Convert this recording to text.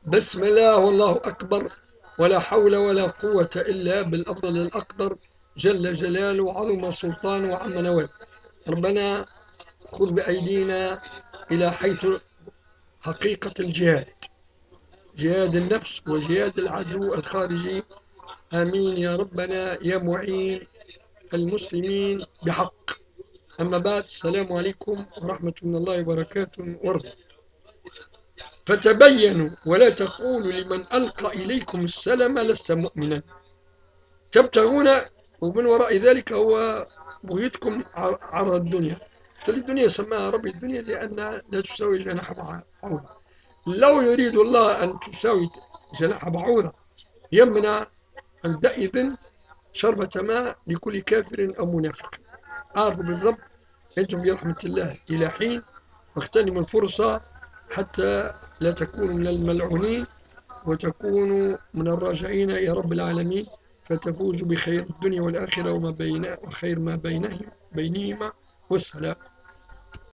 بسم الله والله أكبر، ولا حول ولا قوة إلا بالأفضل الأقدر، جل جلاله وعظم سلطانه وعم نوال. ربنا خذ بأيدينا إلى حيث حقيقة الجهاد، جهاد النفس وجهاد العدو الخارجي. آمين يا ربنا يا معين المسلمين بحق. أما بعد، السلام عليكم ورحمة الله وبركاته ورحمة. فتبينوا ولا تقولوا لمن ألقى إليكم السلام لست مؤمنا تبتغون، ومن وراء ذلك هو بغيتكم عرض الدنيا. الدنيا سماها ربي الدنيا لأنها لا تساوي جناح بعوضة. لو يريد الله أن تساوي جناح بعوضة يمنع عندئذ شربة ماء لكل كافر أو منافق. أعرفوا بالضبط أنتم برحمة الله إلى حين، واغتنموا الفرصة حتى لا تكونوا من الملعونين وتكونوا من الراجعين إلى رب العالمين، فتفوزوا بخير الدنيا والآخرة وخير ما بينهما، والسلام.